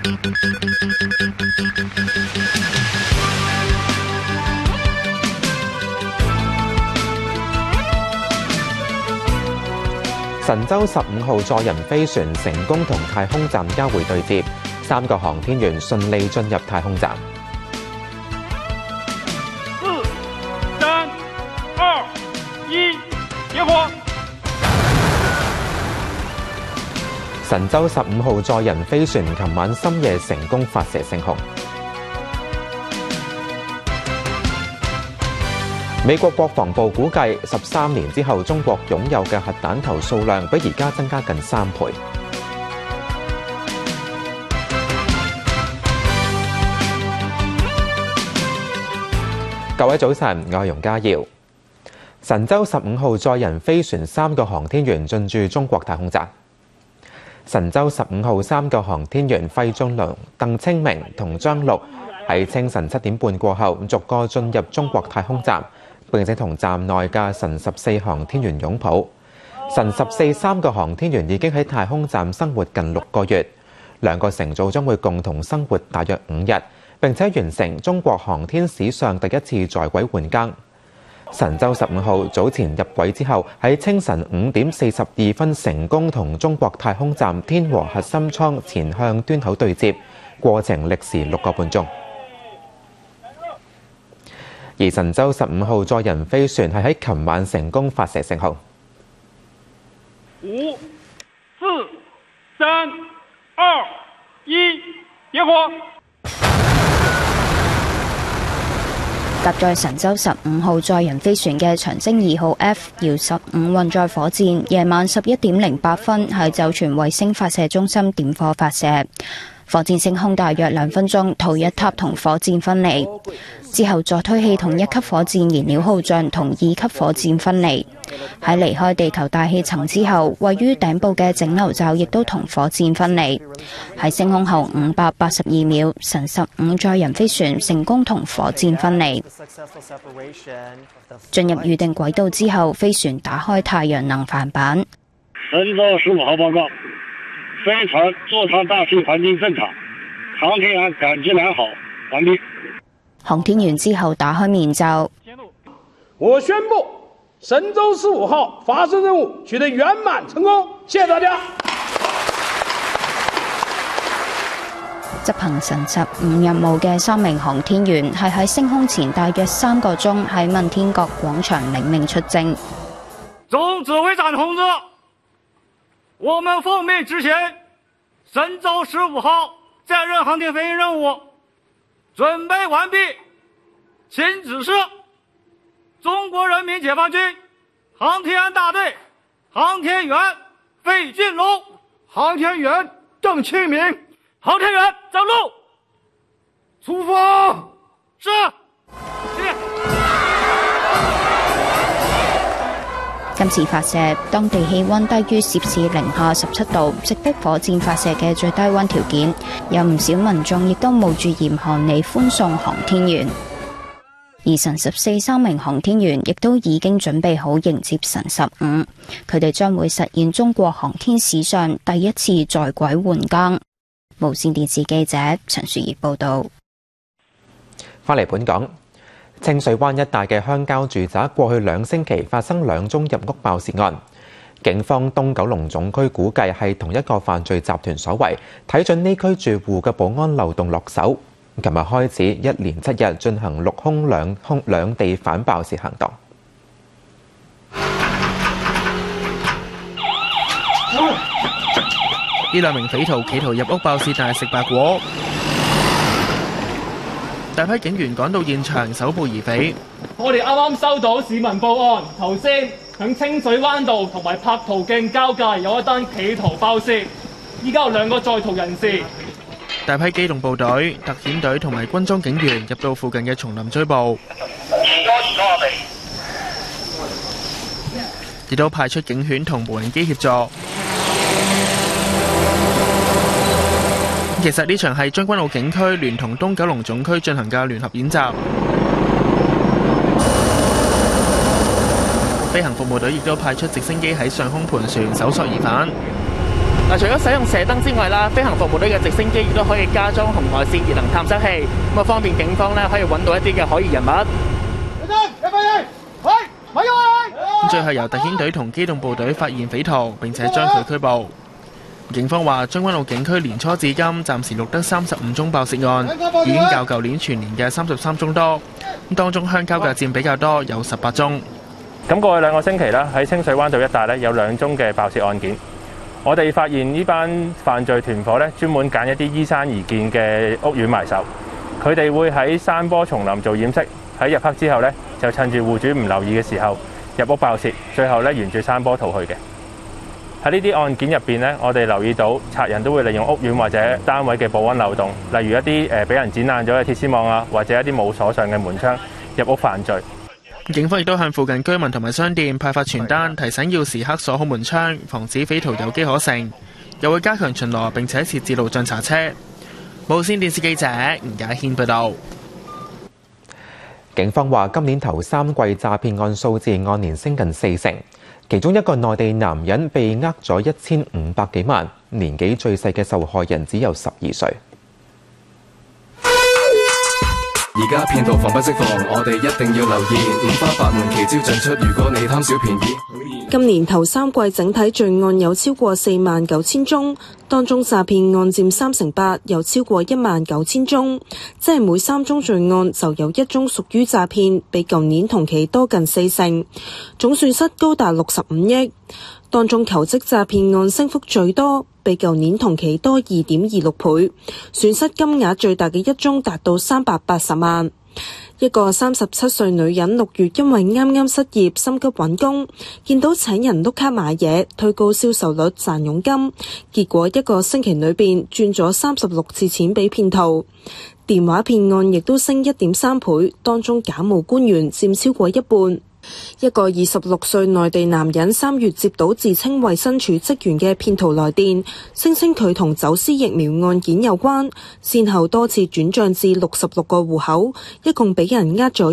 神舟15號載人飛船成功同太空站交會對接，3個航天員順利進入太空站。 4、3、2、1，點火！ 神舟15號載人飛船琴晚深夜成功發射升空。美國國防部估計，13年之後，中國擁有嘅核彈頭數量比而家增加近3倍。各位早晨，我係容家耀。神舟15號載人飛船3個航天員進駐中國太空站。神舟15號3個航天員費俊龍、鄧清明同張陸喺清晨7點半過後，逐個進入中國太空站。並且同站內嘅神14航天員擁抱。神14 3個航天員已經喺太空站生活近6個月，2個乘組將會共同生活大約5日，並且完成中國航天史上第一次在軌換更。神舟15號早前入軌之後，喺清晨5點42分成功同中國太空站天和核心艙前向端口對接，過程歷時6個半鐘。而神舟15號載人飛船係喺琴晚成功發射升空。 5、4、3、2、1，點火！ 搭載神舟15號載人飛船嘅長征2號 F 遙15運載火箭，夜晚11點08分喺酒泉衛星發射中心點火發射。火箭升空大約2分鐘，圖一塔同火箭分離。之後助推器同1級火箭燃料耗盡同2級火箭分離。喺離開地球大氣層之後，位於頂部嘅整流罩亦都同火箭分離。喺升空後582秒，神15載人飛船成功同火箭分離。進入預定軌道之後，飛船打開太陽能帆板。 神舟15號報告。飛船座艙大氣環境正常，航天員感知良好，完畢。 航天員之後打開面罩。 我宣布，神舟15號發射任務取得圓滿成功，謝謝大家。 執行神15任務嘅3名航天員係喺升空前大約3個鐘喺問天閣廣場領命出征。 總指揮長同志，我們奉命執行神舟15號載人航天飛行任務，準備完畢，請指示中國人民解放軍航天員大隊航天員費俊龍、航天員鄧清明、航天員張陸，出發！是。謝謝。 今次發射，當地氣溫低於攝氏-17度，直逼火箭發射嘅最低溫條件，有唔少民眾亦都冒住嚴寒嚟歡送航天員。而神14 3名航天員亦都已經準備好迎接神15，佢哋將會實現中國航天史上第一次在軌換更。無線電視記者陳雪兒報道。 返嚟本港。清水灣一帶嘅鄉郊住宅過去2星期發生2宗入屋爆竊案，警方東九龍總區估計係同一個犯罪集團所為，睇準呢區住戶嘅保安漏洞落手。琴日開始一連7日進行6空兩地反爆竊行動。 呢2名匪徒企圖入屋爆竊，但係食白果。大批警員趕到現場搜捕疑匪。 我哋啱啱收到市民報案，頭先響清水灣道同埋柏圖徑交界有一單企圖爆竊，依家有2個在逃人士。 大批機動部隊、特遣隊同埋軍裝警員入到附近嘅叢林追捕，亦都派出警犬同無人機協助。其實呢場係將軍澳警區聯同東九龍總區進行嘅聯合演習。飛行服務隊亦都派出直升機喺上空盤旋搜索疑犯。 除咗使用射燈之外啦，飛行服務隊嘅直升機亦都可以加裝紅外線熱能探測器，咁啊方便警方咧可以揾到一啲嘅可疑人物。最後由特遣隊同機動部隊發現匪徒，並且將佢拘捕。警方話，將軍澳警區年初至今暫時錄得35宗爆竊案，已經較舊年全年嘅33宗多。咁當中鄉郊嘅佔比較多，有18宗。 咁過去2個星期啦，喺清水灣道一帶咧有2宗嘅爆竊案件。我哋發現呢班犯罪團伙咧專門揀一啲依山而建嘅屋苑埋手，佢哋會喺山坡叢林做掩飾，喺入黑之後咧就趁住戶主唔留意嘅時候入屋爆竊，最後咧沿住山坡逃去嘅。喺呢啲案件入邊咧，我哋留意到賊人都會利用屋苑或者單位嘅保安漏洞，例如一啲俾人剪爛咗嘅鐵絲網啊，或者一啲冇鎖上嘅門窗入屋犯罪。 警方亦都向附近居民同埋商店派發傳單，提醒要時刻鎖好門窗，防止匪徒有機可乘。又會加強巡邏並且設置路障查車。無線電視記者吳雅軒報導。 警方話，今年頭3季詐騙案數字按年升近40%，其中一個內地男人被呃咗1500幾萬，年紀最細嘅受害人只有12歲。 而家騙徒防不釋放，我哋一定要留意，五花八門奇招盡出，如果你貪小便宜。 今年頭3季整體罪案有超過49000宗，當中詐騙案佔38%，有超過19000宗，即係每3宗罪案就有1宗屬於詐騙，比舊年同期多近40%，總損失高達65億。當中求職詐騙案升幅最多，比舊年同期多 2.26 倍，損失金額最大嘅1宗達到380萬。一個37歲女人6月因為啱啱失業，心急揾工，見到請人碌卡買嘢，推高銷售率賺佣金，結果1個星期裏邊轉咗36次錢俾騙徒。電話騙案亦都升 1.3 倍，當中假冒官員佔超過一半。一個26歲內地男人3月接到自稱衛生署職員嘅騙徒來電，聲稱佢同走私疫苗案件有關，先後多次轉賬至66個戶口，一共俾人呃咗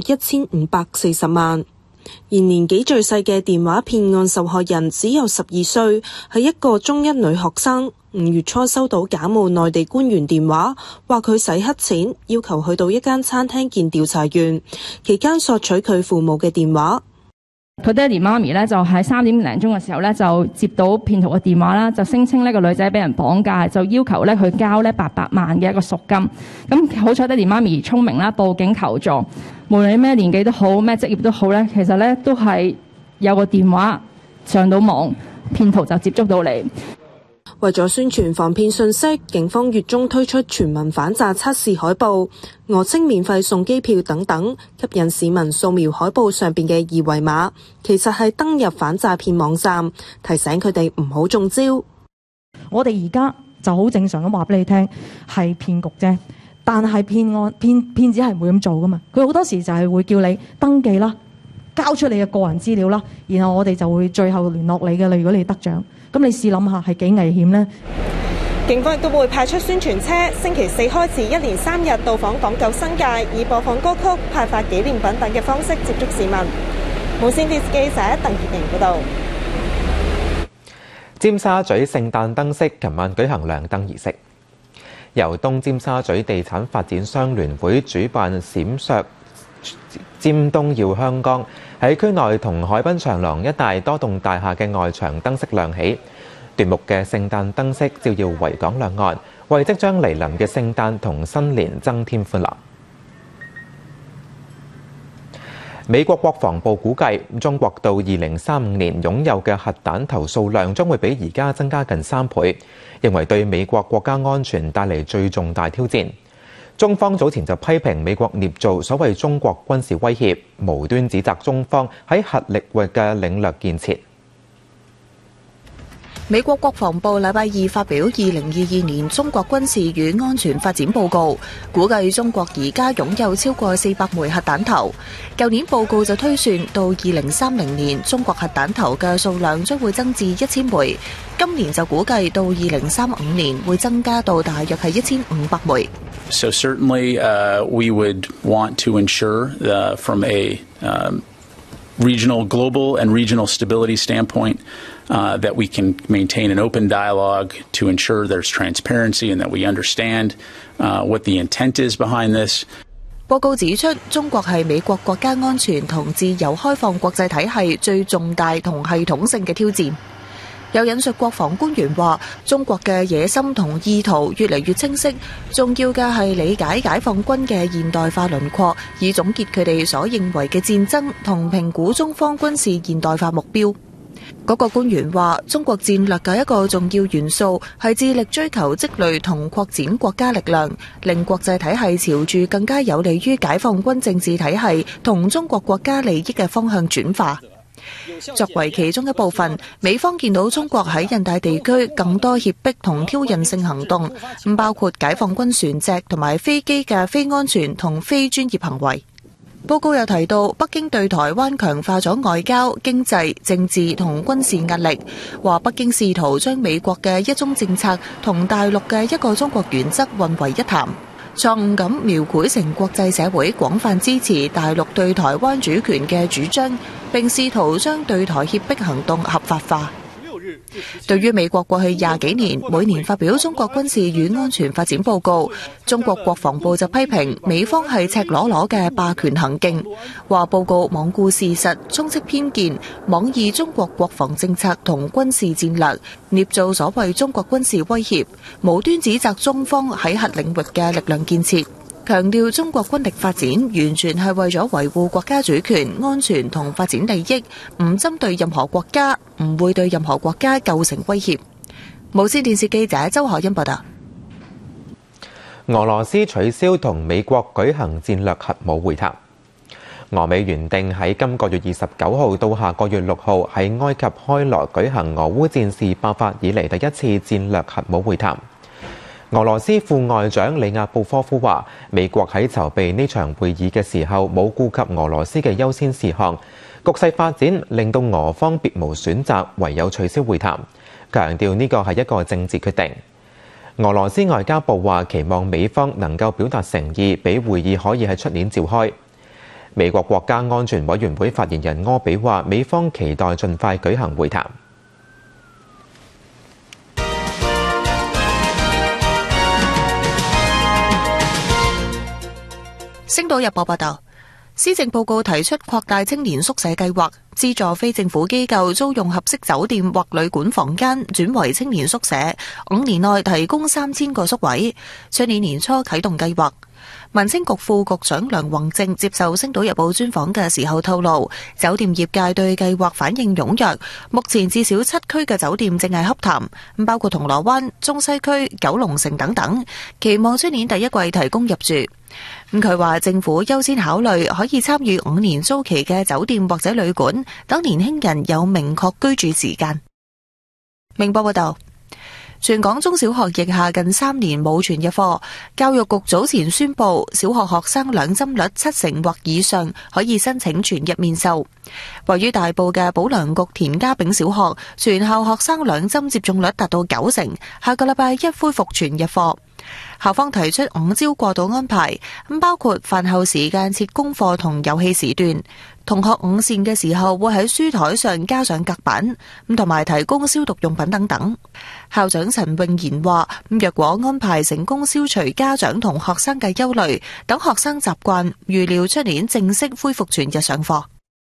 1540萬。而年紀最細嘅電話騙案受害人只有12歲，係一個中一女學生。5月初收到假冒內地官員電話，話佢洗黑錢，要求去到一間餐廳見調查員，期間索取佢父母嘅電話。 佢爹哋媽咪咧就喺3點零鐘嘅時候咧就接到騙徒嘅電話啦，就聲稱呢個女仔俾人綁架，就要求咧佢交咧800萬嘅一個贖金。咁好彩爹哋媽咪聰明啦，報警求助。無論咩年紀都好，咩職業都好咧，其實咧都係有個電話上到網，騙徒就接觸到你。 為咗宣傳防騙信息，警方月中推出全民反詐測試海報，訛稱免費送機票等等，吸引市民掃描海報上邊嘅二維碼，其實係登入反詐騙網站，提醒佢哋唔好中招。 我哋而家就好正常咁話俾你聽，係騙局啫。但係騙子係唔會咁做噶嘛，佢好多時就係會叫你登記啦，交出你嘅個人資料啦，然後我哋就會最後聯絡你嘅啦。如果你得獎，咁你試諗下係幾危險呢？ 警方亦都會派出宣傳車，星期4開始1連3日到訪港九新界，以播放歌曲、派發紀念品等嘅方式接觸市民。無線電視記者鄧潔瑩報導。 尖沙咀聖誕燈飾琴晚舉行亮燈儀式，由東尖沙咀地產發展商聯會主辦閃爍尖東耀香江，喺區內同海濱長廊一帶多棟大廈嘅外牆燈飾亮起，奪目嘅聖誕燈飾照耀維港兩岸，為即將嚟臨嘅聖誕同新年增添歡樂。美國國防部估計，中國到2035年擁有嘅核彈頭數量將會比而家增加近3倍，認為對美國國家安全帶嚟最重大挑戰。中方早前就批評美國捏造所謂中國軍事威脅，無端指責中方喺核領域嘅領略建設。 美國國防部禮拜2發表2022年中國軍事與安全發展報告，估計中國而家擁有超過400枚核彈頭。舊年報告就推算到2030年，中國核彈頭嘅數量將會增至1000枚。今年就估計到2035年會增加到大約係1500枚。 So certainly, we would want to ensure from a regional, global and regional stability standpoint, that we can maintain an open dialogue to ensure there's transparency and that we understand what the intent is behind this. 報告指出，中國係美國國家安全同自由開放國際體系最重大同系統性嘅挑戰。有引述國防官員話，中國嘅野心同意圖越嚟越清晰，重要嘅係理解解放軍嘅現代化輪廓，以總結佢哋所認為嘅戰爭同評估中方軍事現代化目標。嗰個官員話，中國戰略嘅一個重要元素係致力追求積累同擴展國家力量，令國際體系朝住更加有利於解放軍政治體系同中國國家利益嘅方向轉化。作為其中一部分，美方見到中國喺印太地區更多脅迫同挑釁性行動，包括解放軍船隻同埋飛機嘅非安全同非專業行為。報告又提到，北京對台灣強化咗外交、經濟、政治同軍事壓力，話北京試圖將美國嘅一中政策同大陸嘅一個中國原則混為一談，錯誤咁描繪成國際社會廣泛支持大陸對台灣主權嘅主張，並試圖將對台脅迫行動合法化。對於美國過去20幾年每年發表中國軍事與安全發展報告，中國國防部就批評美方係赤裸裸嘅霸權行徑，話報告罔顧事實，充斥偏見，妄議中國國防政策同軍事戰略，捏造所謂中國軍事威脅，無端指責中方喺核領域嘅力量建設，強調中國軍力發展完全係為咗維護國家主權、安全同發展利益，唔針對任何國家，唔會對任何國家構成威脅。無線電視記者周海欣報道。 俄羅斯取消同美國舉行戰略核武會談。俄美原定喺今個月29號到下個月6號喺埃及開羅舉行俄烏戰事爆發以嚟第一次戰略核武會談。俄羅斯副外長里亞布科夫話，美國喺籌備呢場會議嘅時候冇顧及俄羅斯嘅優先事項，局勢發展令到俄方別無選擇，唯有取消會談，強調呢個係一個政治決定。俄羅斯外交部話期望美方能夠表達誠意，俾會議可以喺出年召開。美國國家安全委員會發言人柯比話，美方期待盡快舉行會談。 星島日報報道，施政報告提出擴大青年宿舍計劃，資助非政府機構租用合適酒店或旅館房間轉為青年宿舍，5年內提供3000個宿位，去年年初啟動計劃。民青局副局長梁宏正接受星島日報專訪嘅時候透露，酒店業界對計劃反應踴躍，目前至少7區嘅酒店正係洽談，包括銅鑼灣、中西區、九龍城等等，期望出年第一季提供入住。佢話政府優先考慮可以參與5年租期嘅酒店或者旅館，等年輕人有明確居住時間。明報報道，全港中小學疫下近3年冇全日課，教育局早前宣布，小學學生兩針率70%或以上可以申請全日面授。位於大埔嘅保良局田家炳小學，全校學生兩針接種率達到90%，下個禮拜一恢復全日課。校方提出5招過渡安排，包括飯後時間設功課同遊戲時段，同學午膳嘅時候會喺書台上加上隔板，同埋提供消毒用品等等。校長陳永賢話，若果安排成功消除家長同學生嘅憂慮，等學生習慣，預料出年正式恢復全日上課。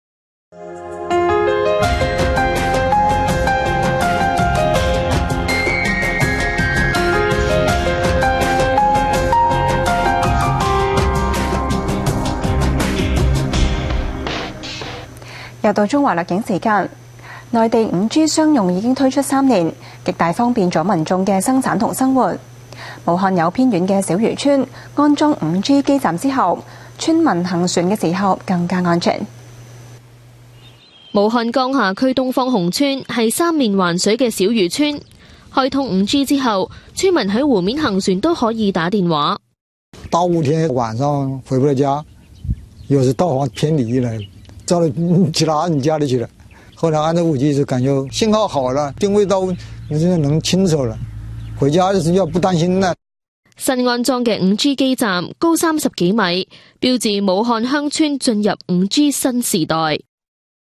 又到中華略景時間，內地 5G 商用已經推出3年，極大方便咗民眾嘅生產同生活。武漢有偏遠嘅小漁村安裝 5G 基站之後，村民行船嘅時候更加安全。 武漢江夏區東方紅村係三面環水嘅小漁村，開通 5G 之後，村民喺湖面行船都可以打電話。 到5天晚上回不了家，有時導航偏離了，到了其他人家裏去了。後來按照5G就感覺信號好了，定位到能清楚了，回家就是要不擔心了。 新安裝嘅 5G 基站高30幾米，標誌武漢鄉村進入 5G 新時代。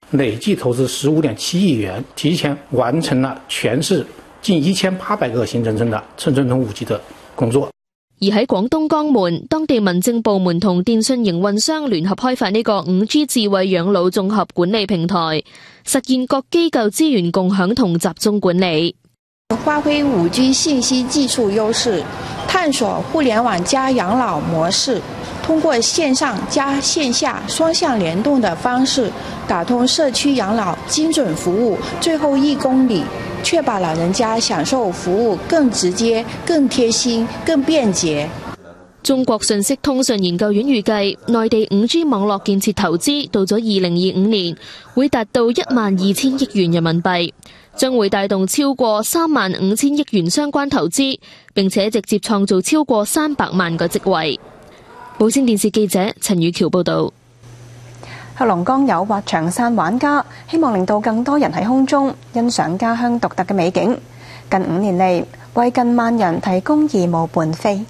累计投資15.7億元，提前完成了全市近1800個新增的城鎮通5G 的工作。 而喺廣東江門，當地民政部門同電信營運商聯合開發呢個 5G 智慧養老綜合管理平台，實現各機構資源共享同集中管理。 發揮 5G 信息技術優勢，探索互聯網加養老模式，通過線上加線下雙向聯動的方式，打通社區養老精準服務最後1公里，確保老人家享受服務更直接、更貼心、更便捷。 中國信息通訊研究院預計，內地 5G 網絡建設投資到咗2025年會達到12000億元人民幣，將會帶動超過35000億元相關投資，並且直接創造超過300萬個職位。無線電視記者陳宇橋報道。 黑龍江有滑翔傘玩家希望令到更多人喺空中欣賞家鄉獨特嘅美景，近5年嚟為近萬人提供義務伴飛。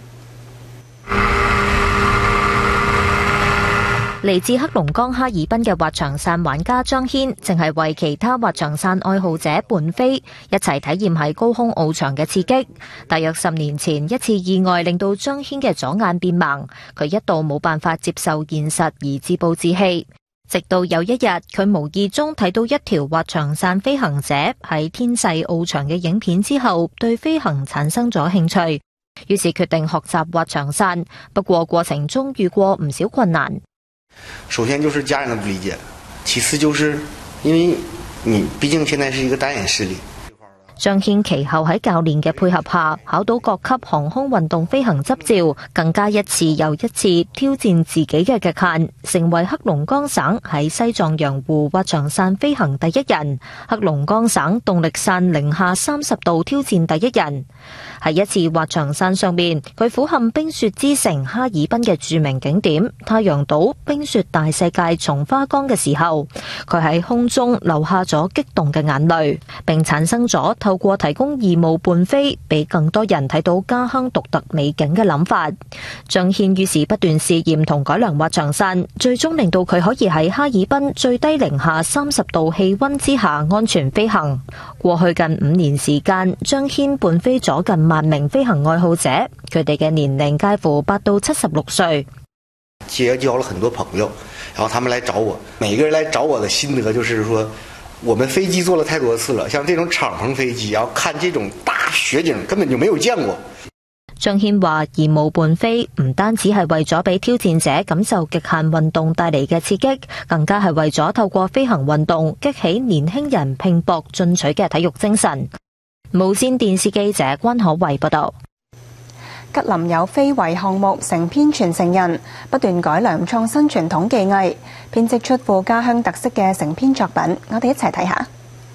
嚟自黑龍江哈爾濱嘅滑翔傘玩家張軒，淨係為其他滑翔傘愛好者伴飛，一齊體驗喺高空翱翔嘅刺激。大約10年前，一次意外令到張軒嘅左眼變盲，佢一度冇辦法接受現實而自暴自棄。直到有一日，佢無意中睇到一條滑翔傘飛行者喺天際翱翔嘅影片之後，對飛行產生咗興趣，於是決定學習滑翔傘。不過過程中遇過唔少困難。 首先就是家人的不理解，其次就是因為你畢竟現在是一個單眼視力。 張軒其後喺教練嘅配合下，考到各級航空運動飛行執照，更加一次又一次挑戰自己嘅極限，成為黑龍江省喺西藏羊湖滑翔傘飛行第一人，黑龍江省動力傘零下30度挑戰第一人。喺一次滑翔傘上面，佢俯瞰冰雪之城哈爾濱嘅著名景點太陽島、冰雪大世界松花江嘅時候，佢喺空中流下咗激動嘅眼淚，並產生咗透過提供義務伴飛俾更多人睇到家鄉獨特美景嘅諗法。張軒於是不斷試驗同改良滑翔傘，最終令到佢可以喺哈爾濱最低零下30度氣溫之下安全飛行。過去近5年時間，張軒伴飛咗近1萬名飛行愛好者，佢哋嘅年齡介乎8到76歲。 結交了很多朋友，然後他們來找我，每個人來找我的心得就是說，我們飛機坐了太多次了，像這種敞篷飛機，然後看這種大雪景根本就沒有見過。 張軒話義務伴飛唔單止係為咗俾挑戰者感受極限運動帶嚟嘅刺激，更加係為咗透過飛行運動激起年輕人拼搏進取嘅體育精神。無線電視記者關可慧報道。 吉林有非遺項目成編傳承人，不斷改良創新傳統技藝，編織出富家鄉特色嘅成編作品。我哋一齊睇下。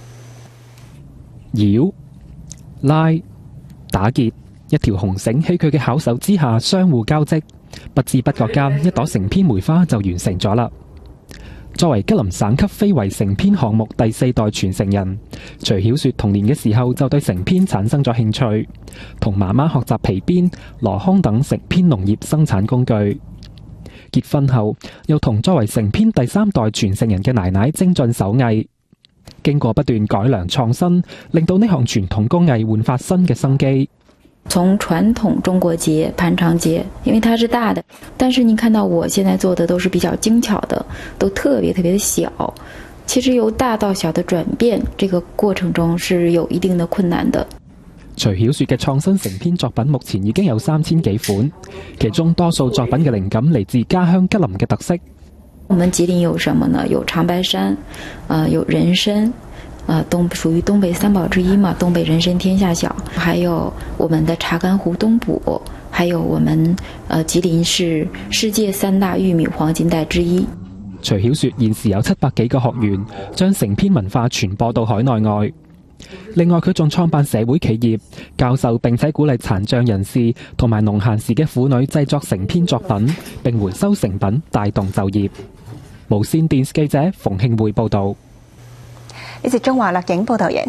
繞、拉、打結，一條紅繩喺佢嘅巧手之下相互交織，不知不覺間一朵成編梅花就完成咗啦。作為吉林省級非遺成編項目第4代傳承人，徐曉雪童年嘅時候就對成編產生咗興趣，同媽媽學習皮鞭、籮筐等成編農業生產工具。結婚後，又同作為成編第3代傳承人嘅奶奶精進手藝，經過不斷改良創新，令到呢項傳統工藝煥發新嘅生機。 從傳統中國結、盤長結，因為它是大的，但是你看到我現在做的都是比較精巧的，都特別的小。其實由大到小的轉變，這個過程中是有一定的困難的。 徐曉雪嘅創新成編作品目前已經有3000幾款，其中多數作品嘅靈感嚟自家鄉吉林嘅特色。 我們吉林有什麼呢？有長白山，有人參。屬於東北3寶之一嘛，東北人參天下小，還有我們的查干湖東捕，還有我們吉林市世界3大玉米黃金帶之一。 徐曉雪現時有700幾個學員，將成編文化傳播到海內外。另外，佢仲創辦社會企業，教授並且鼓勵殘障人士同埋農閒時嘅婦女製作成編作品，並回收成品，帶動就業。無線電視記者馮慶匯報道。 呢節中華錄影報道員。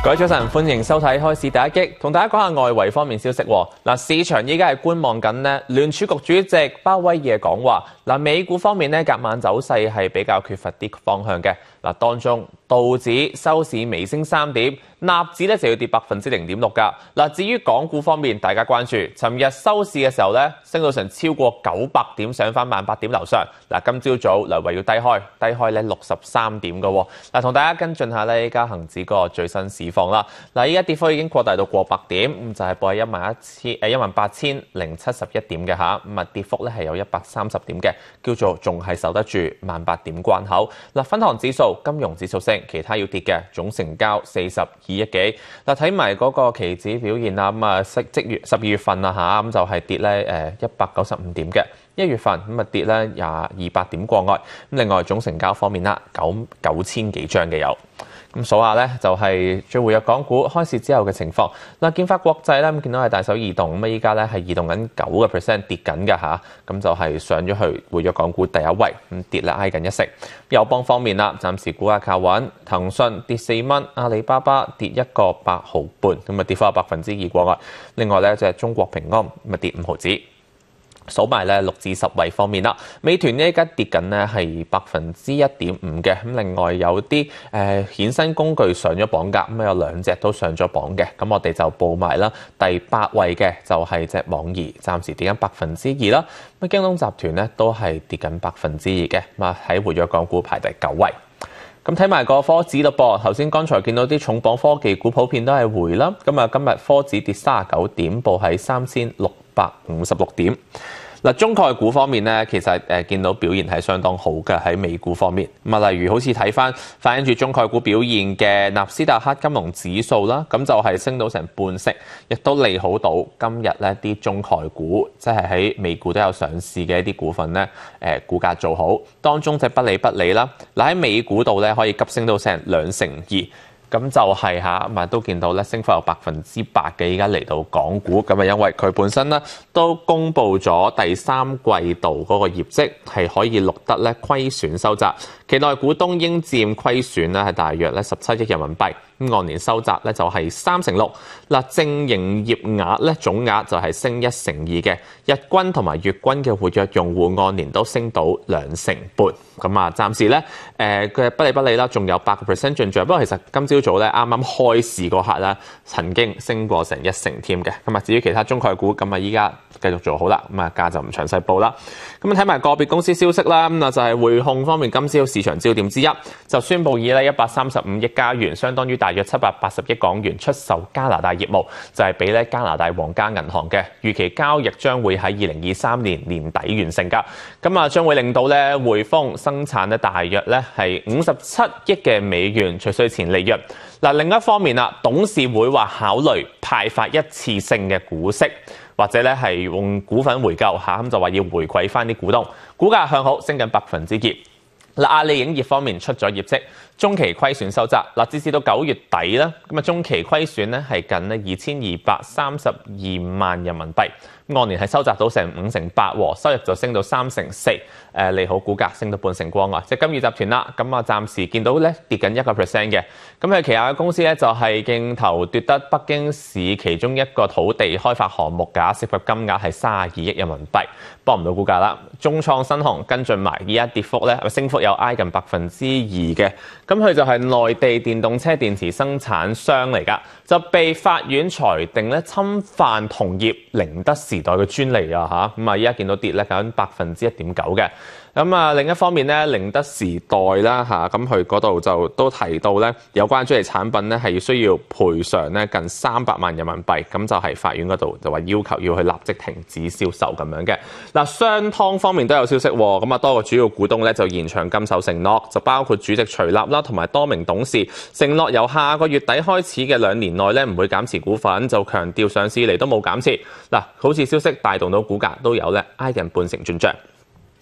各位早晨，歡迎收睇開市第一擊，同大家講下外圍方面消息。嗱，市場依家係觀望緊呢聯儲局主席鮑威爾嘅講話。嗱，美股方面呢，隔晚走勢係比較缺乏啲方向嘅。嗱，當中道指收市微升3點，納指咧就要跌0.6%㗎。嗱，至於港股方面，大家關注，尋日收市嘅時候咧，升到成超過900點，上翻18000點樓上。嗱，今朝早略為要低開咧63點嘅喎。嗱，同大家跟進下咧，依家恆指個最新市況啦。嗱，依家跌幅已經擴大到過百點，咁就係報喺18071點嘅嚇，咁啊跌幅咧係有130點嘅，叫做仲係守得住18000點關口。嗱，分行指數、金融指數升，其他要跌嘅，總成交42億幾。嗱，睇埋嗰個期指表現啦，咁啊12月份啊嚇，咁就係跌咧195點嘅。1月份咁啊跌咧200點過外。咁另外總成交方面啦，9000幾張嘅有。咁數下咧，就係最活躍港股開市之後嘅情況。嗱，建發國際咧，咁見到係大手移動，咁啊依家咧係移動緊9%跌緊嘅嚇，咁就係上咗去活躍港股第一位，咁跌咧挨近1成。友邦方面啦，暫時股價靠穩，騰訊跌4蚊，阿里巴巴跌1個8毫半，咁啊跌幅有2%過外。另外咧就係中國平安，咁啊跌5毫子。數埋咧6至10位方面啦，美團呢而家跌緊呢係1.5%嘅，咁另外有啲衍生工具上咗榜㗎，咁有2隻都上咗榜嘅，咁我哋就報埋啦。第8位嘅就係隻網易，暫時跌緊2%啦。咁京東集團呢都係跌緊2%嘅，咁啊喺活躍港股排第9位。咁睇埋個科指咯噃，頭先剛才見到啲重磅科技股普遍都係回啦，咁啊今日科指跌39點，報喺3656點。嗱，中概股方面咧，其實見到表現係相當好嘅喺美股方面。咁啊，例如好似睇翻反映住中概股表現嘅納斯達克金融指數啦，咁就係升到成半成，亦都利好到今日咧啲中概股，即係喺美股都有上市嘅一啲股份咧，股價做好。當中隻不理啦，嗱喺美股度咧可以急升到成2%。咁就係嚇，咁都見到咧升幅有8%嘅，依家嚟到港股，咁啊因為佢本身咧都公布咗第3季度嗰個業績係可以錄得咧虧損收窄，期內股東應佔虧損咧係大約咧17億人民幣，咁按年收窄咧就係36%。嗱，淨營業額咧總額就係升1%嘅，日均同埋月均嘅活躍用戶按年都升到2%半。咁啊，暫時咧嘅不理啦，仲有8% 進帳。不過其實今朝早咧啱啱開市嗰刻咧，曾經升過成1成添嘅。咁啊，至於其他中概股，咁啊依家繼續做好啦。咁啊，價就唔詳細報啦。咁啊，睇埋個別公司消息啦。咁啊，就係匯控方面，今朝市場焦點之一就宣布以咧135億加元，相當於大約780億港元出售加拿大業務，就係俾咧加拿大皇家銀行嘅。預期交易將會喺2023年年底完成㗎。咁啊，將會令到咧匯豐生產咧大約咧係57億嘅美元除稅前利潤。嗱，另一方面啦，董事會話考慮派發一次性嘅股息，或者咧係用股份回購嚇，咁就話要回饋翻啲股東，股價向好，升緊2%。嗱，阿里影業方面出咗業績，中期虧損收窄。嗱，截至到9月底啦，咁啊中期虧損咧係近咧2232萬人民幣，按年係收窄到成5%，收入就升到3%，利好股價升到半成過外。即係金隅集團啦，咁啊暫時見到咧跌緊1%嘅，咁佢旗下嘅公司咧就係競投奪得北京市其中一個土地開發項目㗎，涉及金額係32億人民幣，幫唔到股價啦。中創新鴻跟進埋，依家跌幅咧升幅有挨近2%嘅，咁佢就係內地電動車電池生產商嚟㗎，就被法院裁定咧侵犯同業寧德時代嘅專利啊嚇，咁啊依家見到跌咧緊1.9%嘅。咁啊另一方面咧，寧德時代啦嚇，咁佢嗰度就都提到咧，有關專利產品咧係需要賠償咧近300萬人民幣，咁就係法院嗰度就話要求要去立即停止銷售咁樣嘅。嗱，商湯方面都有消息喎，咁啊多個主要股東咧就延長禁售承諾，就包括主席徐立啦，同埋多名董事承諾由下個月底開始嘅2年內咧唔會減持股份，就強調上市嚟都冇減持。嗱，好似消息帶動到股價都有咧挨近半成進帳。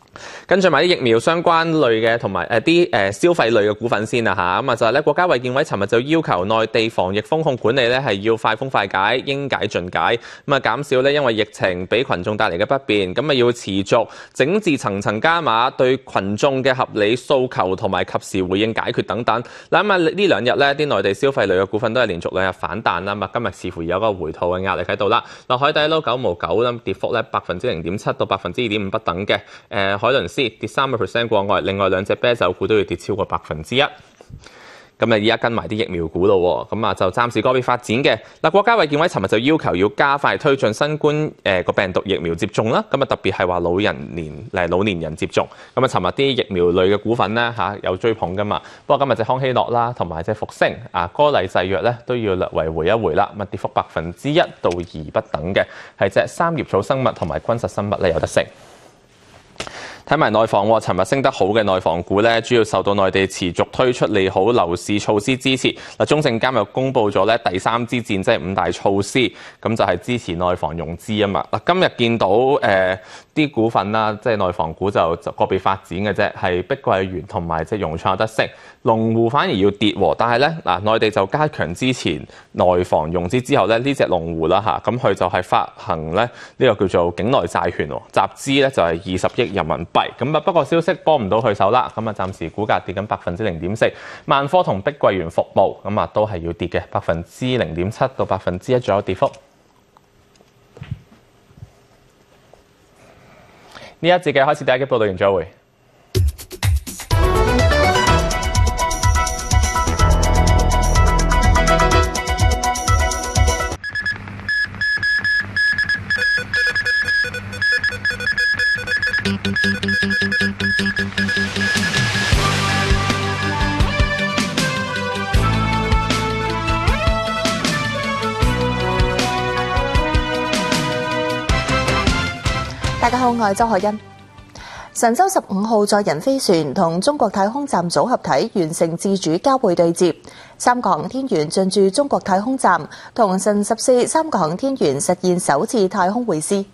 跟住埋啲疫苗相關類嘅同埋啲消費類嘅股份先啦嚇，咁啊就係咧國家衛健委尋日就要求內地防疫風控管理咧係要快封快解，應解盡解，咁啊減少咧因為疫情俾群眾帶嚟嘅不便，咁啊要持續整治層層加碼，對群眾嘅合理訴求同埋及時回應解決等等。嗱咁啊呢兩日咧啲內地消費類嘅股份都係連續2日反彈啦，咁啊今日似乎有個回吐嘅壓力喺度啦。嗱海底撈9毛9啦，跌幅咧0.7%到2.5%不等嘅。海倫斯跌3% 過外，另外2隻啤酒股都要跌超過1%。咁啊，而家跟埋啲疫苗股咯，咁啊就暫時個別發展嘅。嗱，國家衛健委尋日就要求要加快推進新冠個病毒疫苗接種啦。咁啊，特別係話老年人接種。咁啊，尋日啲疫苗類嘅股份咧有追捧噶嘛。不過今日隻康希諾啦，同埋隻復星歌禮製藥咧都要略為回一回啦。咁啊，跌幅1%到2%不等嘅，係隻三葉草生物同埋君實生物咧有得升。睇埋內房，尋日升得好嘅內房股咧，主要受到內地持續推出利好樓市措施支持。嗱，中證監又公布咗咧第3支箭，即係5大措施，咁就係支持內房融資啊嘛。嗱，今日見到啲股份啦，即係內房股就個別發展嘅啫，係碧桂園同埋即係融創有得升，龍湖反而要跌喎。但係咧嗱，內地就加強支持內房融資之後咧，呢隻龍湖啦嚇，咁佢就係發行咧呢個叫做境內債券喎，集資咧就係20億人民幣。咁啊，不過消息幫唔到佢手啦，咁啊暫時股價跌緊0.4%。萬科同碧桂園服務咁啊都係要跌嘅0.7%到1%左右跌幅。呢一節嘅開始第一擊報道完，再會。 大家好，我係周海欣。神舟15號載人飛船同中國太空站組合體完成自主交會對接，3個航天員進駐中國太空站，同神14 3個航天員實現首次太空會師。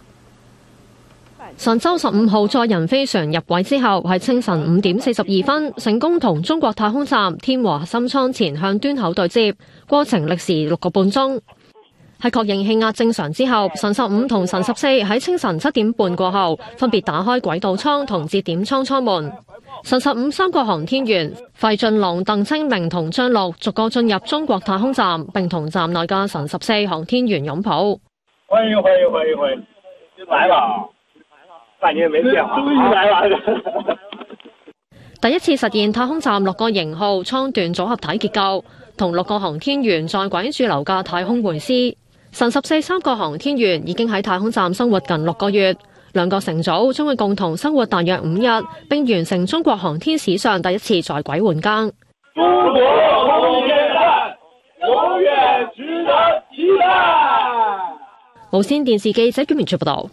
神舟15號載人飛船入軌之後，喺清晨5點42分成功同中國太空站天和核心艙前向端口對接，過程歷時6個半鐘。喺確認氣壓正常之後，神15同神14喺清晨7點半過後分別打開軌道艙同節點艙艙門。神15 3個航天員費俊龍、鄧清明同張陸逐個進入中國太空站，並同站內嘅神14航天員擁抱。 歡迎！來了，半年沒見了，終於來了。 第一次實現太空站6個型號艙段組合體結構，同6個航天員在軌駐留嘅太空會師。神14 3個航天員已經喺太空站生活近6個月，2個乘組將會共同生活大約5日，並完成中國航天史上第一次在軌換更。 中國空間站永遠值得期待。 無線電視記者袁明報道。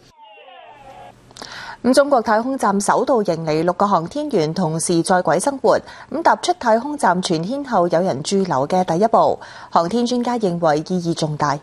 中國太空站首度迎嚟6個航天員同時在軌生活，踏出太空站全天候有人駐留嘅第一步，航天專家認為意義重大。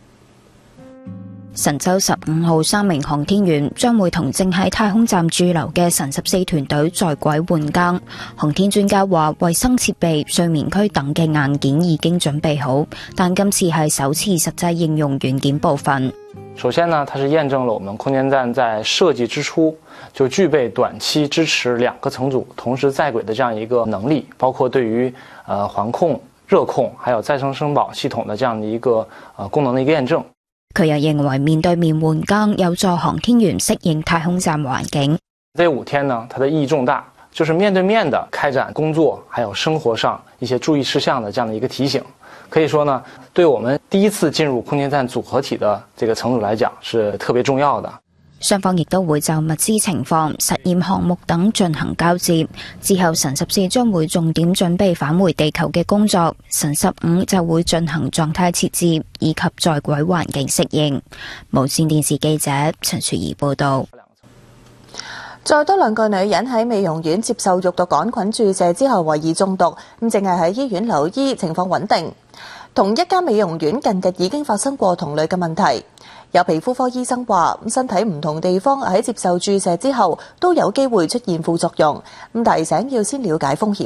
神舟15號3名航天員將會同正喺太空站駐留嘅神14團隊在軌換更。航天專家話，衛生設備、睡眠區等嘅硬件已經準備好，但今次係首次實際應用軟件部分。 首先呢，它是驗證了我們空間站在設計之初就具備短期支持2個乘組同時在軌的這樣一個能力，包括對於環控、熱控，還有再生生保系統的這樣的一個功能的一個驗證。 佢又認為面對面換更有助航天員適應太空站環境。 這5天呢，它的意義重大，就是面對面的開展工作，還有生活上一些注意事項的這樣的一個提醒。可以說呢，對我們第一次進入空間站組合體的這個乘組來講，是特別重要的。 雙方亦都會就物資情況、實驗項目等進行交接。之後神14將會重點準備返回地球嘅工作，神15就會進行狀態設置以及在軌環境適應。無線電視記者陳雪兒報道。 再多2個女人喺美容院接受肉毒桿菌注射之後懷疑中毒，正係喺醫院留醫，情況穩定。同一家美容院近日已經發生過同類嘅問題。 有皮膚科醫生話，身體唔同地方喺接受注射之後都有機會出現副作用，咁提醒要先了解風險。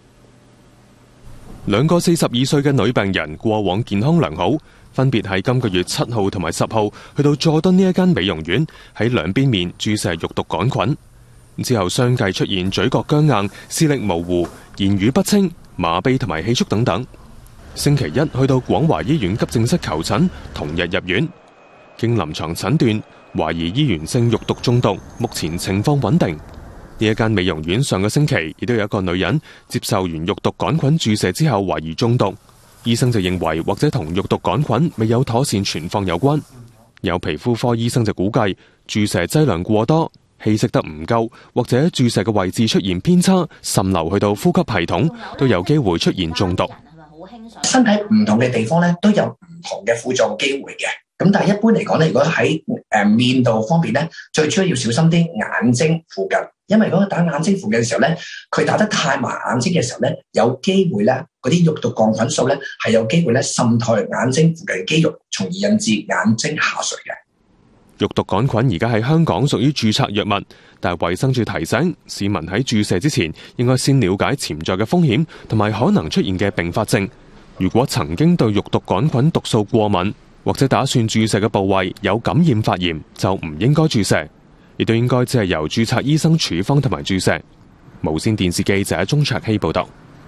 兩個42歲嘅女病人過往健康良好，分別喺今個月7號同埋10號去到佐敦呢一間美容院，喺兩邊面注射肉毒桿菌。之後相繼出現嘴角僵硬、視力模糊、言語不清、麻痹同埋氣促等等。星期一去到廣華醫院急症室求診，同日入院。經臨床診斷，懷疑醫源性肉毒中毒，目前情況穩定。呢一間美容院上個星期亦都有一個女人接受完肉毒桿菌注射之後懷疑中毒，醫生就認為或者同肉毒桿菌未有妥善存放有關。有皮膚科醫生就估計注射劑量過多、氣息得唔夠，或者注射嘅位置出現偏差，滲流去到呼吸系統，都有機會出現中毒。 身體唔同嘅地方咧都有唔同嘅副作用機會嘅。咁但係一般嚟講咧，如果喺面度方面咧，最主要小心啲眼睛附近，因為如果打眼睛附近嘅時候咧，佢打得太埋眼睛嘅時候咧，有機會咧嗰啲肉毒桿菌素咧係有機會咧滲透眼睛附近嘅肌肉，從而引致眼睛下垂嘅。 肉毒桿菌而家喺香港屬於註冊藥物，但係衛生署提醒市民喺注射之前應該先了解潛在嘅風險同埋可能出現嘅併發症。如果曾經對肉毒桿菌毒素過敏，或者打算注射嘅部位有感染發炎，就唔應該注射，亦都應該只係由註冊醫生處方同埋注射。無線電視記者鍾卓希報道。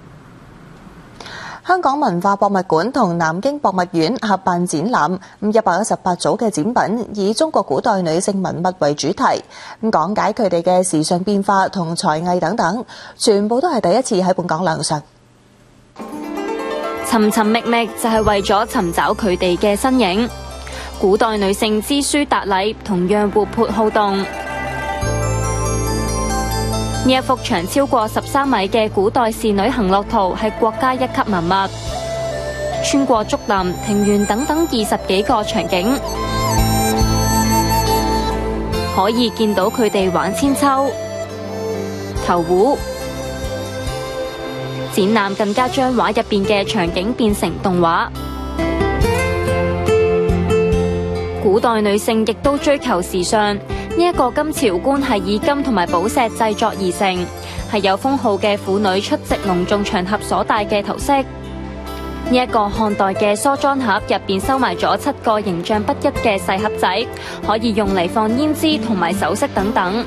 香港文化博物館同南京博物院合辦展覽，118組嘅展品以中國古代女性文物為主題，講解佢哋嘅時尚變化同才藝等等，全部都係第一次喺本港亮相。 尋尋覓覓就係為咗尋找佢哋嘅身影。古代女性知書達禮同樣活潑好動。呢一幅長超過13米嘅古代仕女行樂圖係國家一級文物，穿過竹林、庭園等等20幾個場景，可以見到佢哋玩千秋、投壺。展覽更加將畫入邊嘅場景變成動畫。古代女性亦都追求時尚，呢一個金朝冠係以金同埋寶石製作而成，係有封號嘅婦女出席隆重場合所戴嘅頭飾。呢一個漢代嘅梳妝盒入邊收埋咗7個形象不一嘅細盒仔，可以用嚟放胭脂同埋首飾等等。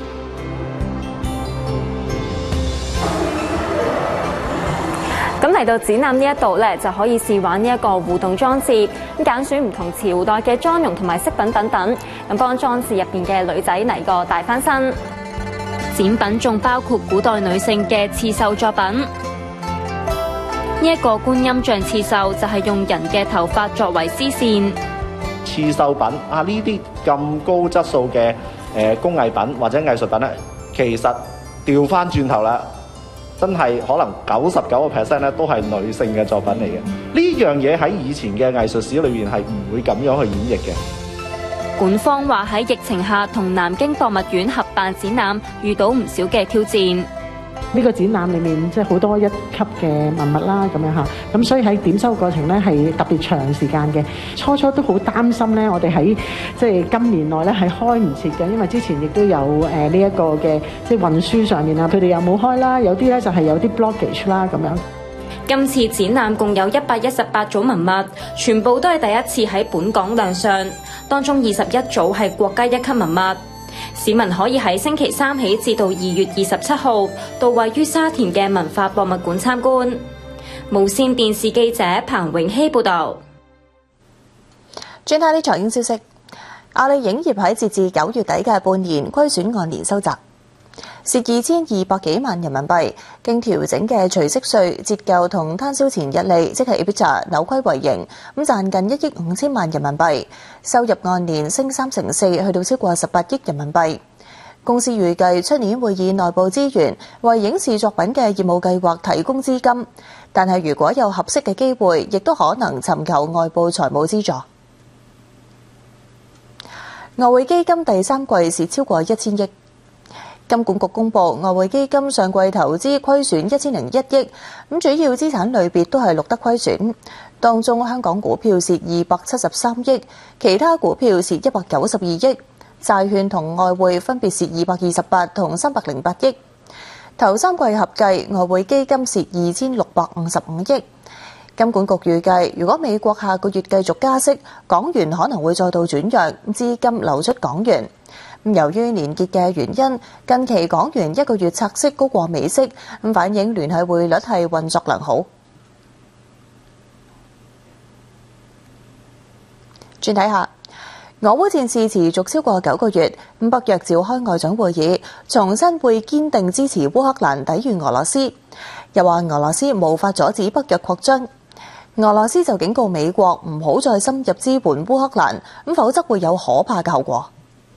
咁嚟到展覽呢一度咧，就可以試玩呢一個互動裝置，咁揀選唔同朝代嘅妝容同埋飾品等等，咁幫裝置入邊嘅女仔嚟個大翻身。展品仲包括古代女性嘅刺繡作品。呢一個觀音像刺繡就係用人嘅頭髮作為絲線。 刺繡品啊，呢啲咁高質素嘅工藝品或者藝術品咧，其實調翻轉頭啦。真係可能99% 咧都係女性嘅作品嚟嘅，呢樣嘢喺以前嘅藝術史裏面係唔會咁樣去演繹嘅。 館方話喺疫情下同南京博物院合辦展覽，遇到唔少嘅挑戰。 呢個展覽裏面即係好多一級嘅文物啦，咁樣嚇，咁所以喺點收過程咧係特別長時間嘅。初都好擔心咧，我哋喺即係今年內咧係開唔切嘅，因為之前亦都有呢一個嘅即係運輸上面啊，佢哋又冇開啦，有啲咧就係有啲 blockage 啦咁樣。 今次展覽共有118組文物，全部都係第一次喺本港亮相，當中21組係國家一級文物。市民可以喺星期3起至到2月27號到位於沙田嘅文化博物館參觀。無線電視記者彭永熙報導。 轉睇啲財經消息，阿里影業喺截至9月底嘅半年虧損按年收窄，蝕2200幾萬人民幣，經調整嘅除息稅、折舊同攤銷前溢利，即係 EBITDA 扭虧為盈，咁賺近1億5千萬人民幣，收入按年升3成4，去到超過18億人民幣。公司預計出年會以內部資源為影視作品嘅業務計劃提供資金，但係如果有合適嘅機會，亦都可能尋求外部財務資助。外匯基金第3季蝕超過1000億。金管局公布外匯基金上季投資虧損1001億，咁主要資產類別都係錄得虧損， 當中香港股票蝕273億，其他股票蝕192億，債券同外匯分別蝕228同308億。頭3季合計，外匯基金蝕2655億。金管局預計，如果美國下個月繼續加息，港元可能會再度轉弱，資金流出港元。由於年結嘅原因，近期港元1個月拆息高過美息，反映聯繫匯率係運作良好。轉睇下，俄烏戰事持續超過9個月，北約召開外長會議，重申會堅定支持烏克蘭抵禦俄羅斯，又話俄羅斯無法阻止北約擴張。俄羅斯就警告美國唔好再深入支援烏克蘭，否則會有可怕嘅後果。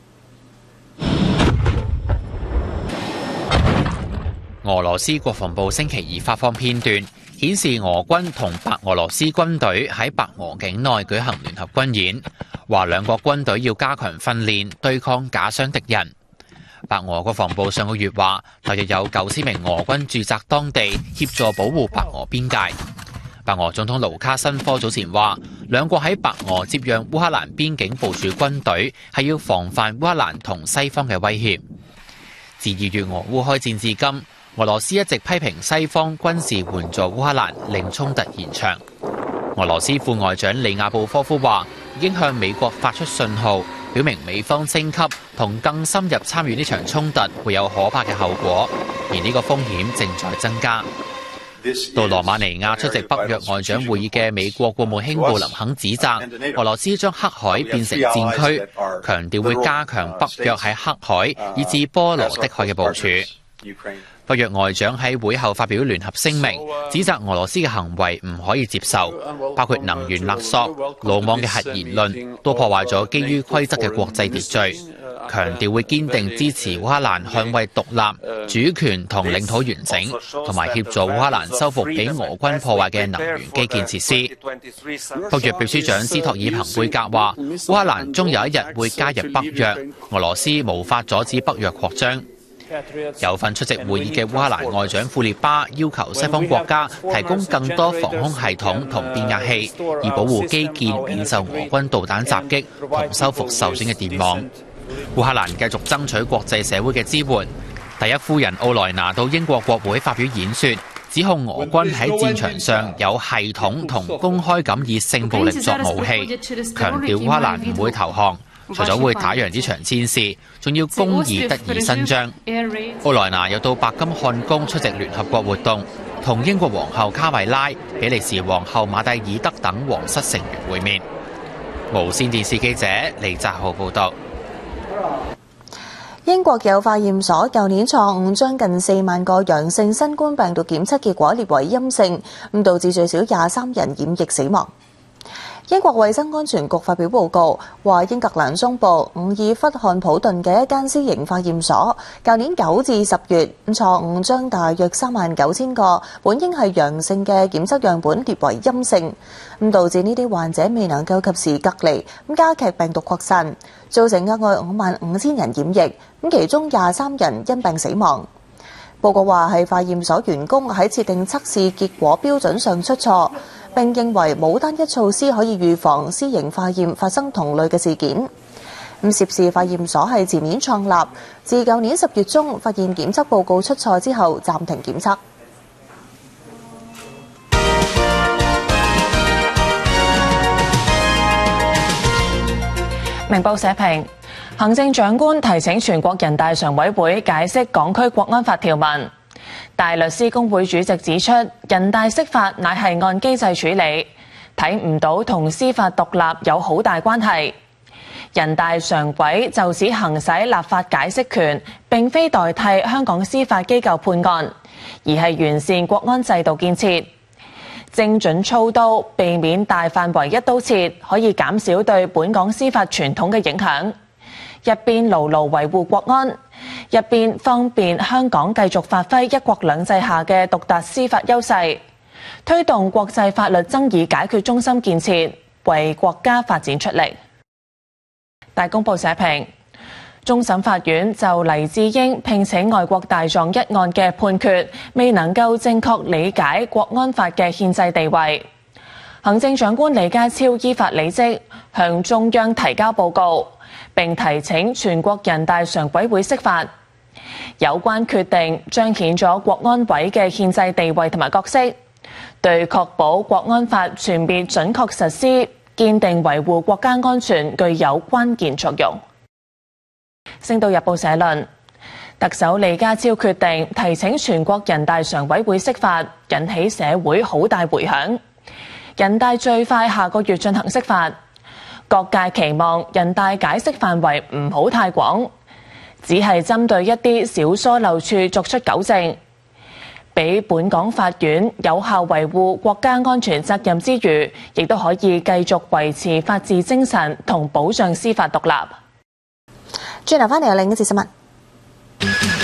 俄羅斯國防部星期二發放片段，顯示俄軍同白俄羅斯軍隊喺白俄境內舉行聯合軍演，話兩國軍隊要加強訓練，對抗假想敵人。白俄國防部上個月話，大約有9000名俄軍駐紮當地，協助保護白俄邊界。白俄總統盧卡申科早前話，兩國喺白俄接壤烏克蘭邊境部署軍隊，係要防範烏克蘭同西方嘅威脅。自2月俄烏開戰至今，俄羅斯一直批評西方軍事援助烏克蘭，令衝突延長。俄羅斯副外長利亞布科夫話，已經向美國發出信號，表明美方升級同更深入參與呢場衝突會有可怕嘅後果，而呢個風險正在增加。到羅馬尼亞出席北約外長會議嘅美國國務卿布林肯指責俄羅斯將黑海變成戰區，強調會加強北約喺黑海以至波羅的海嘅部署。北約外長喺會後發表聯合聲明，指責俄羅斯嘅行為唔可以接受，包括能源勒索、魯莽嘅核言論，都破壞咗基於規則嘅國際秩序。強調會堅定支持烏克蘭捍衛獨立、主權同領土完整，同埋協助烏克蘭收復俾俄軍破壞嘅能源基建設施。北約秘書長斯托爾彭貝格話：烏克蘭終有一日會加入北約，俄羅斯無法阻止北約擴張。有份出席會議嘅烏克蘭外長庫列巴要求西方國家提供更多防空系統同變壓器，以保護基建免受俄軍導彈襲擊同修復受損嘅電網。烏克蘭繼續爭取國際社會嘅支援。第一夫人奧萊娜到英國國會發表演說，指控俄軍喺戰場上有系統同公開咁以性暴力作武器，強調烏克蘭唔會投降，除咗會打贏呢場戰事，仲要公義得以伸張。奧萊娜又到白金漢宮出席聯合國活動，同英國皇后卡米拉、比利時皇后馬蒂爾德等皇室成員會面。無線電視記者李澤浩報導。 英國有化驗所舊年錯誤將近4萬個陽性新冠病毒檢測結果列為陰性，導致最少23人染疫死亡。英國衛生安全局發表報告，話英格蘭中部伍爾弗漢普頓嘅一間私營化驗所，舊年9至10月錯誤將大約39000個本應係陽性嘅檢測樣本列為陰性，導致呢啲患者未能夠及時隔離，加劇病毒擴散，造成額外55000人染疫，其中23人因病死亡。報告話係化驗所員工喺設定測試結果標準上出錯，並認為冇單一措施可以預防私營化驗發生同類嘅事件。涉事化驗所係前年創立，自舊年10月中發現檢測報告出錯之後暫停檢測。 明報社評，行政長官提請全國人大常委會解釋港區國安法條文。大律師公會主席指出，人大釋法乃係按機制處理，睇唔到同司法獨立有好大關係。人大常委就此行使立法解釋權，並非代替香港司法機構判案，而係完善國安制度建設。精準操刀，避免大範圍一刀切，可以減少對本港司法傳統嘅影響。一邊牢牢維護國安，一邊方便香港繼續發揮一國兩制下嘅獨特司法優勢，推動國際法律爭議解決中心建設，為國家發展出力。大公報社評，終審法院就黎智英聘請外國大狀一案嘅判決，未能夠正確理解國安法嘅憲制地位。 行政長官李家超依法履職，向中央提交報告，並提請全國人大常委會釋法。有關決定彰顯咗國安委嘅憲制地位同埋角色，對確保國安法全面準確實施、堅定維護國家安全具有關鍵作用。星島日報社論：特首李家超決定提請全國人大常委會釋法，引起社會好大迴響。人大最快下個月進行釋法，各界期望人大解釋範圍唔好太廣，只係針對一啲小疏漏處作出糾正，俾本港法院有效維護國家安全責任之餘，亦都可以繼續維持法治精神同保障司法獨立。 轉頭翻嚟有另一節新聞。